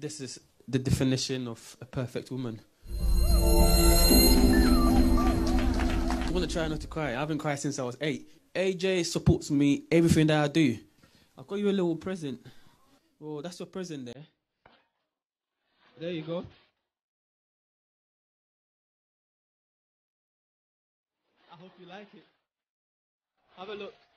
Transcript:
This is the definition of a perfect woman. I want to try not to cry. I haven't cried since I was 8. AJ supports me everything that I do. I've got you a little present. Oh, that's your present there. There you go. I hope you like it. Have a look.